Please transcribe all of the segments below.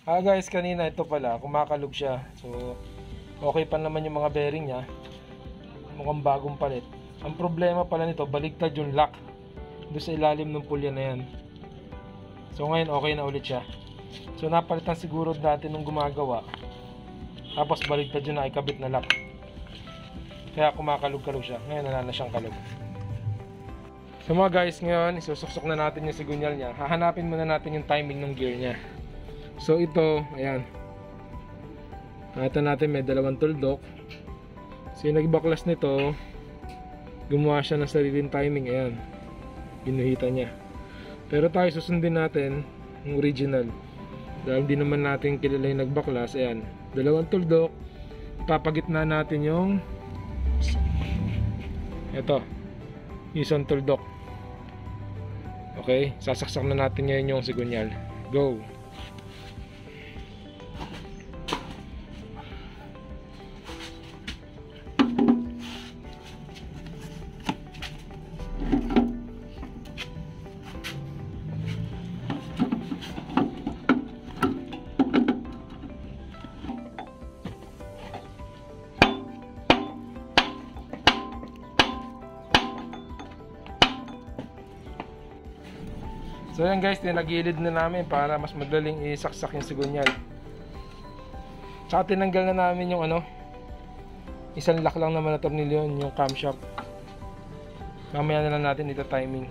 Guys, kanina ito pala, kumakalog siya. So, okay pa naman yung mga bearing niya. Mukhang bagong palit. Ang problema pala nito, baligtad yung lock doon sa ilalim ng pulya na yan. So, ngayon okay na ulit siya. So, napalitan siguro natin nung gumagawa. Tapos baligtad yung nakikabit na lock. Kaya kumakalog-kalog siya. Ngayon wala na siyang kalog. So mga guys, ngayon isusuksok na natin yung sigunyal niya. Hahanapin muna natin yung timing ng gear niya. So ito, ayan. Nakita natin may dalawang tuldok. So yung nagbaklas nito, gumawa siya ng sariling timing. Ayan, ginuhitan niya. Pero tayo susundin natin yung original. Dahil hindi naman natin kilala yung nagbaklas. Ayan, dalawang tuldok. Ipapagitna natin yung ito, isang tuldok. Okay, sasaksak na natin ngayon yung sigunyal. Go! So yan guys, tinagilid na namin para mas madaling isaksak yung sigunyal. Tsaka tinanggal na namin yung isang lock lang naman na tornilyo, yung camshaft. Mamaya na lang natin ito timing.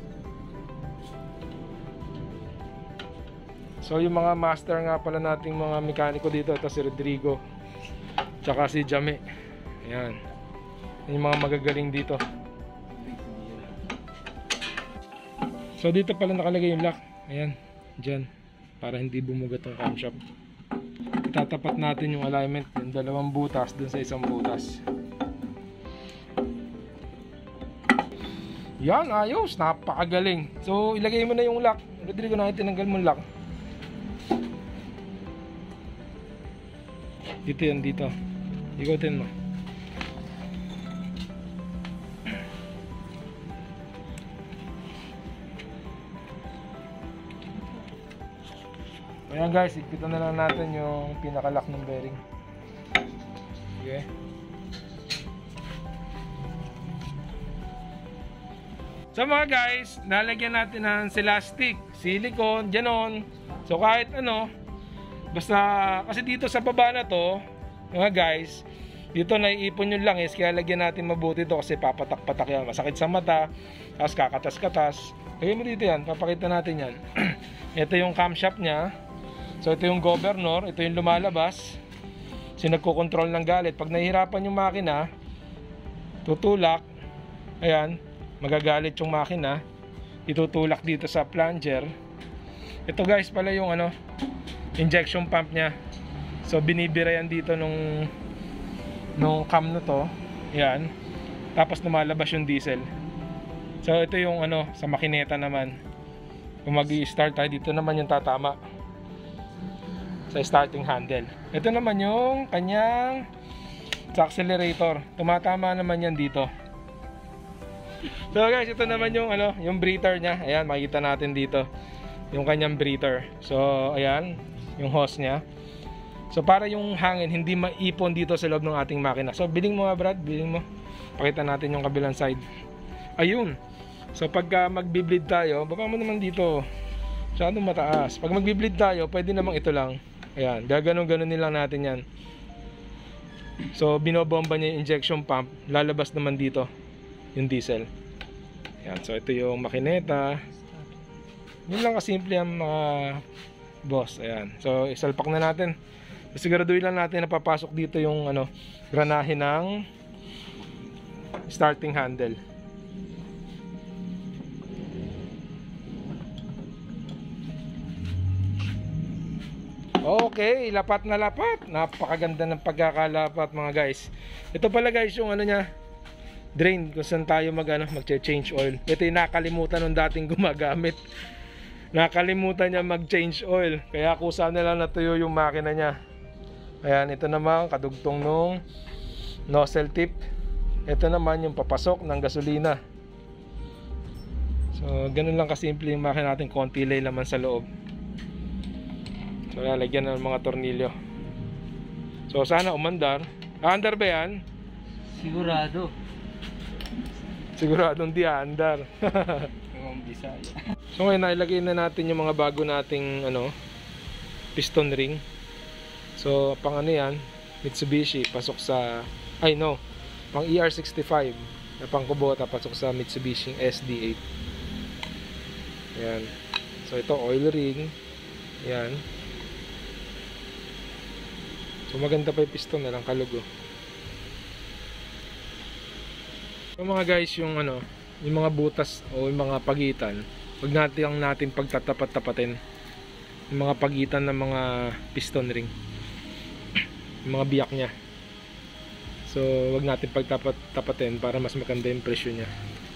So yung mga master nga pala nating mga mekaniko dito, ito si Rodrigo tsaka si Jame. Ayan, yung mga magagaling dito. So dito pala nakalagay yung lock. Ayan, dyan. Para hindi bumugat ang camshaft. Itatapat natin yung alignment. Yung dalawang butas dun sa isang butas. Yan, ayos. Napakagaling. So ilagay mo na yung lock. Rodrigo, na tinanggal mo yung lock. Dito yan, dito. Ikutin mo. Ayan guys, ikpitan na lang natin yung pinakalock ng bearing. Okay. So mga guys, nalagyan natin ng elastic, silicone, ganon. So kahit basta kasi dito sa baba na to, mga guys, dito naiipon yung langis, kaya lagyan natin mabuti to kasi papatak-patak yan. Masakit sa mata, tapos kakatas-katas. Lagyan mo dito yan, papakita natin yan. Ito yung camshaft nya. So ito yung governor, ito yung lumalabas. So nagko-control ng galit. Pag nahihirapan yung makina, tutulak. Ayan, magagalit yung makina. Itutulak dito sa plunger. Ito guys pala yung injection pump nya. So binibira yan dito nung cam na to. Ayan. Tapos lumalabas yung diesel. So ito yung sa makineta naman. Kung mag-i-start tayo, dito naman yung tatama sa starting handle. Ito naman yung kanyang sa accelerator. Tumatama naman yan dito. So guys, ito naman yung yung breather nya. Ayan, makikita natin dito yung kanyang breather. So ayan, yung hose nya. So para yung hangin hindi maipon dito sa loob ng ating makina. So biling mo Brad, biling mo. Pakita natin yung kabilang side. Ayun. So pagka magbi-bleed tayo, baba mo naman dito. Masyadong mataas. Pag magbi-bleed tayo, pwede namang ito lang. Ayan, gaganon-ganon nilang natin yan. So binobomba niya yung injection pump, lalabas naman dito yung diesel. Ayan, so ito yung makineta. Yun lang kasimple ang mga boss. Ayan, so isalpak na natin. Siguraduhin lang natin na papasok dito yung granahe ng starting handle. Okay, lapat na lapat. Napakaganda ng pagkakalapat mga guys. Ito pala guys yung drain kung saan tayo mag-change oil. Ito yung nakalimutan ng dating gumagamit. Nakalimutan niya mag-change oil. Kaya kusa na lang natuyo yung makina niya. Ayan, ito naman kadugtong nung nozzle tip. Ito naman yung papasok ng gasolina. So ganun lang kasimple yung makina natin, konti lay laman sa loob. So lalagyan ng mga tornilyo. So sana umandar. Aandar ba yan? Sigurado. Siguradong di aandar. Yung Bisaya. So ngayon nailagay na natin yung mga bago nating piston ring. So pang ano yan, Mitsubishi pasok sa pang ER65 na pang Kubota pasok sa Mitsubishi SD8. Yan. So ito oil ring. Yan. So maganda pa yung piston na lang kalugo. So mga guys, yung mga butas o yung mga pagitan, wag natin pagtatapat-tapatin yung mga pagitan ng mga piston ring. Yung mga biyak niya. So wag natin pagtapat-tapatin para mas maganda yung presyo niya.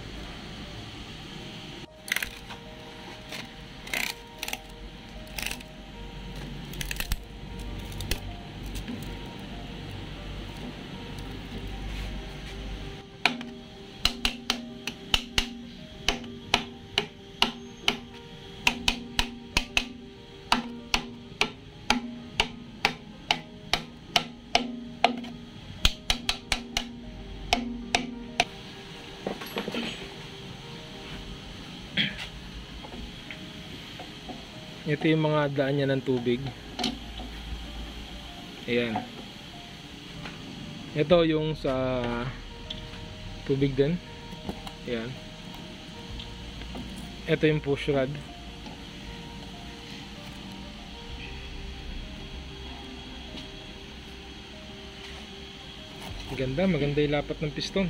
Ito yung mga daan niya ng tubig. Ayan. Ito yung sa tubig din. Ayan. Ito yung push rod. Maganda yung lapat ng piston.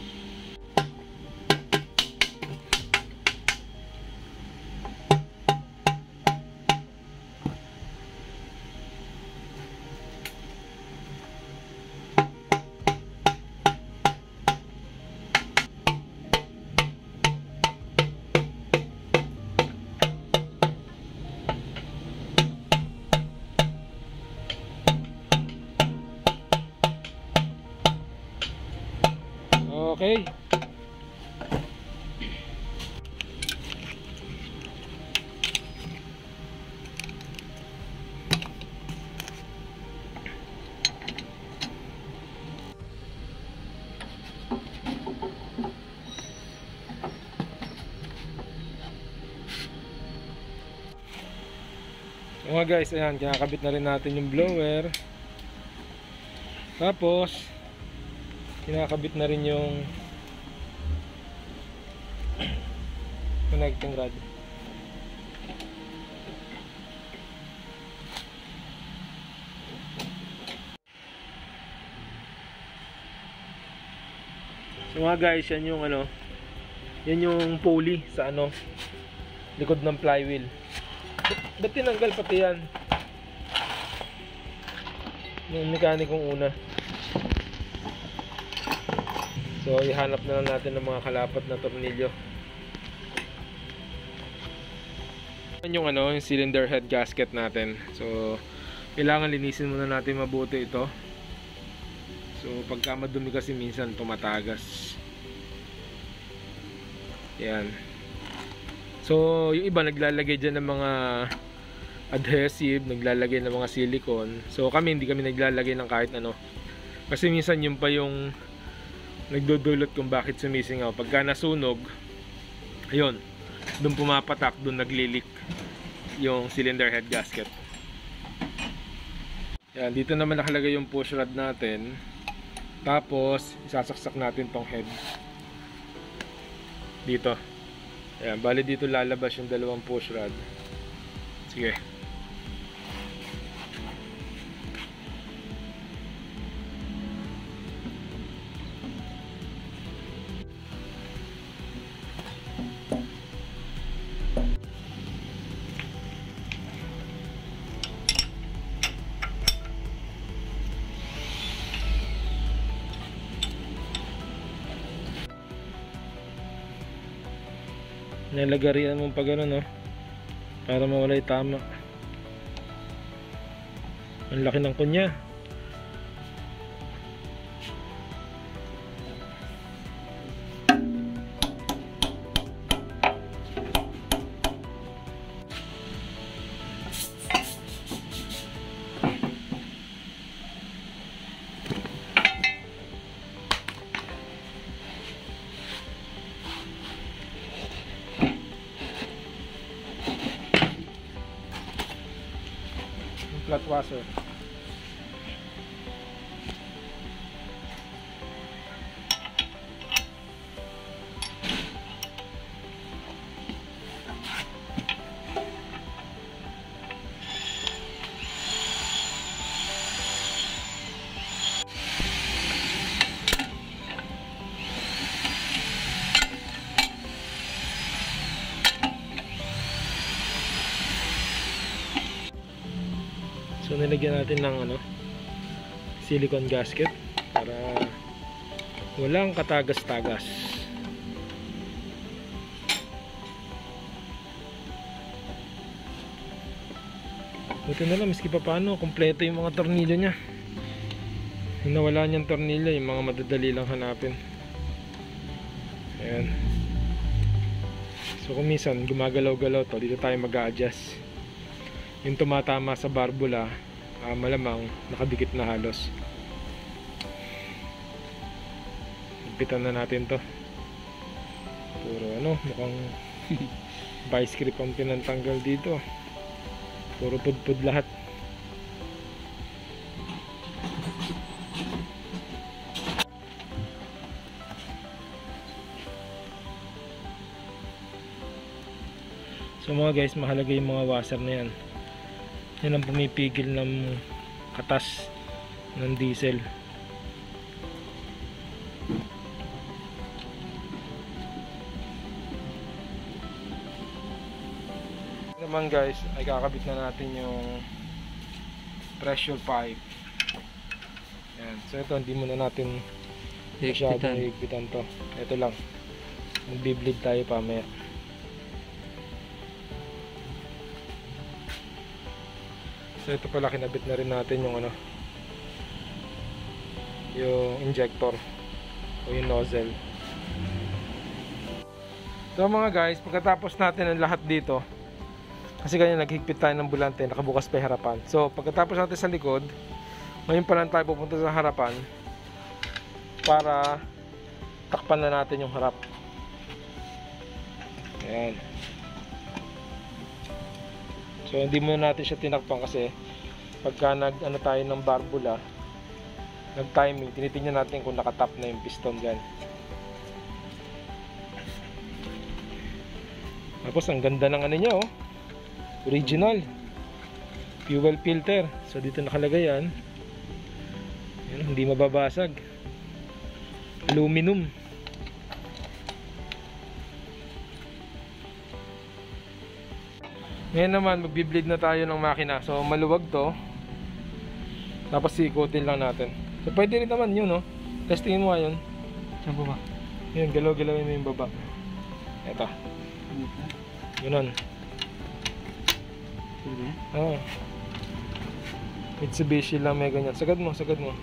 Okay. Mga guys, ayan, kinakabit na rin natin yung blower. Tapos kinakabit na rin yung connecting rod. So mga guys, yan yung yan yung pulley sa likod ng flywheel. Ba't tinanggal pati yan? Yung mekanikong una. So ihanap na lang natin ng mga kalapat na tornilyo. Yung yung cylinder head gasket natin. So kailangan linisin muna natin mabuti ito. So pagka madumi kasi minsan tumatagas. Yan. So yung iba naglalagay dyan ng mga adhesive, naglalagay ng mga silicone. So hindi kami naglalagay ng kahit ano. Kasi minsan yung pa yung nagdudulot kung bakit sumisingaw. Pagka nasunog, ayun, doon pumapatak, doon naglilik yung cylinder head gasket. Yan, dito naman nakalagay yung push rod natin. Tapos isasaksak natin tong head dito. Ayan, bali dito lalabas yung dalawang push rod. Sige. Nilagarian mo pa gano'n, para mawala yung tama. Ang laki ng kunya. flat washer. So nilagyan natin ng silicone gasket para walang katagas-tagas. Buti na lang, miski pa paano, kompleto yung mga tornilyo niya. Yung nawala niyang tornilyo, yung mga madadali lang hanapin. Ayan. So kung minsan gumagalaw-galaw to, dito tayo mag-a-adjust. Yung tumatama sa barbula, malamang nakadikit na halos. Higpitan na natin to. Puro mukhang vice grip ang pinantanggal dito. Puro pudpud lahat. So mga guys, mahalaga yung mga washer na yan. Yan ang pumipigil ng katas ng diesel. Naman guys, ay kakabit na natin yung pressure pipe. Yan. So ito, hindi muna natin masyadong higpitan to. Ito lang, magbi-bleed tayo pamaya. So ito pala, kinabit na rin natin yung yung injector o yung nozzle. So mga guys, pagkatapos natin ang lahat dito, kasi kanya naghigpit tayo ng bulante, nakabukas pa yung harapan. So pagkatapos natin sa likod, ngayon pa lang tayo pupunta sa harapan para takpan na natin yung harap. Ayan. So hindi muna natin siya tinakpan kasi pagka tayo ng barbula, nag-timing, tinitingnan natin kung nakatap na yung piston dyan. Tapos ang ganda ng niya, original fuel filter. So dito nakalagay yan. Yan, hindi mababasag. Aluminum. Ngayon naman, magbi-bleed na tayo ng makina. So, maluwag to. Tapos, ikutin lang natin. So, pwede rin naman yun, Testingin mo yun. Saan ba? Yun, galaw-galawin mo yung baba. Eto. Yun. Oo. Mitsubishi lang may ganyan. Sagad mo.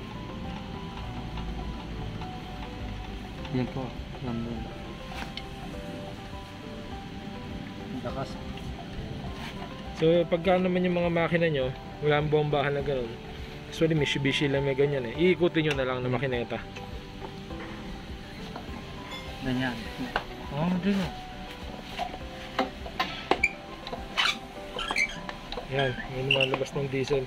Yan po. Lakas. So pagka naman yung mga makina nyo, wala ang bombahan na gano'n. Actually Mitsubishi lang may ganyan Iikutin nyo na lang na makineta. Ganyan. Din Yan, may lumalabas ng diesel.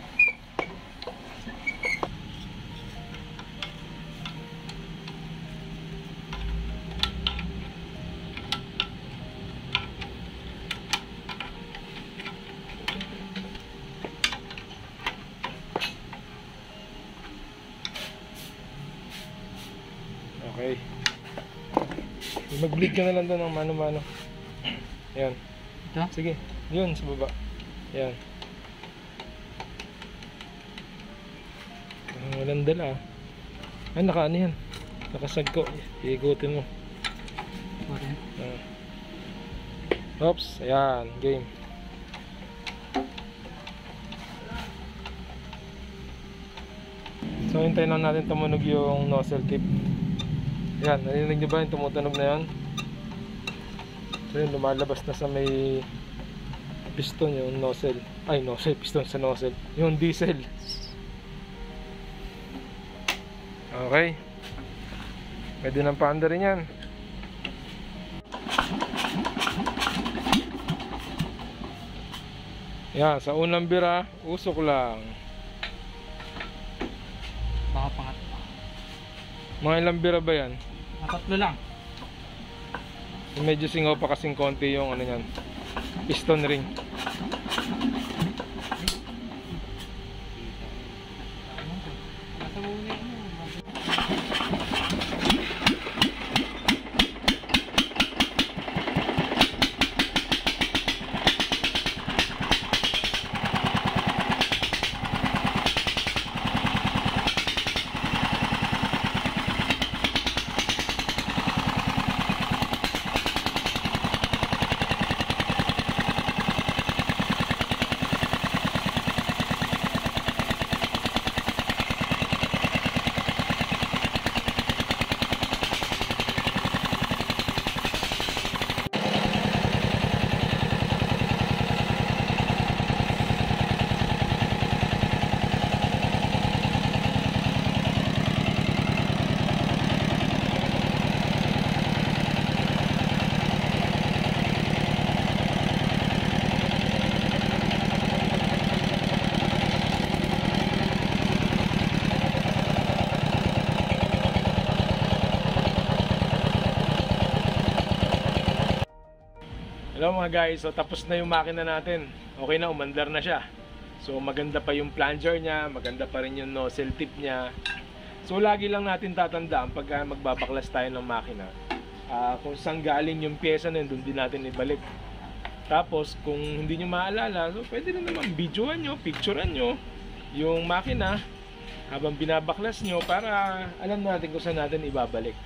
Okay. Mag-bleed ka na lang doon ng mano-mano. Ayan. Ito? Sige. Yun, sa baba. Ayan. Walang dala. Nakaano yan. Nakasagko. Iikutin mo. Okay. Oops. Ayan. Game. So, hintayin lang natin tumunog yung nozzle tip. Yan, narinig nyo ba yung tumutunog na yan? So yun, lumalabas na sa may piston yung nozzle. Ay, nozzle, piston sa nozzle. Yung diesel. Okay. Pwede nang paanda rin yan. Yan, sa unang bira, usok lang. Baka pangat. Mga ilang bira ba yan? Tatlo lang. Medyo singaw pa kasing konti yung ano yan, piston ring. Hello mga guys, so tapos na yung makina natin. Okay na, umandar na siya. So maganda pa yung plunger niya, maganda pa rin yung nozzle tip niya. So lagi lang natin tatandaan pagka magbabaklas tayo ng makina, kung saan galing yung pyesa na yun, doon din natin ibalik. Tapos kung hindi nyo maalala, so pwede na naman videoan nyo, picturean nyo yung makina habang binabaklas nyo para alam natin kung saan natin ibabalik.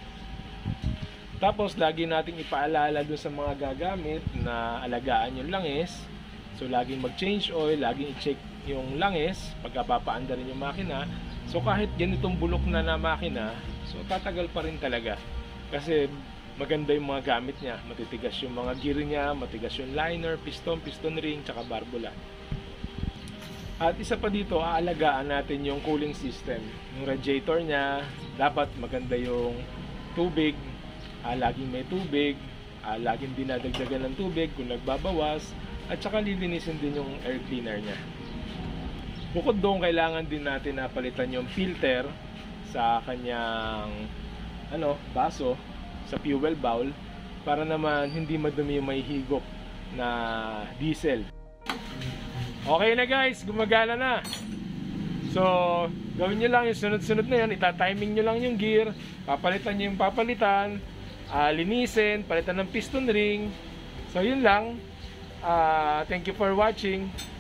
Tapos lagi nating ipaalala dun sa mga gagamit na alagaan yung langis. So laging mag-change oil, laging i-check yung langis pagka papaandarin yung makina. So kahit ganitong bulok na makina, so tatagal pa rin talaga. Kasi maganda yung mga gamit niya. Matitigas yung mga gear niya, matigas yung liner, piston ring, tsaka barbola. At isa pa dito, aalagaan natin yung cooling system. Yung radiator niya, dapat maganda yung tubig. Laging may tubig, laging dinadagdagan ng tubig kung nagbabawas, at saka lilinisin din yung air cleaner niya. Bukod doon, kailangan din natin na palitan yung filter sa kanyang baso, sa fuel bowl, para naman hindi madumi yung may higop na diesel. Okay na guys, gumagana na. So gawin nyo lang yung sunod-sunod na yan, itatiming nyo lang yung gear, papalitan nyo yung papalitan, linisin, palitan ng piston ring. So yun lang. Thank you for watching.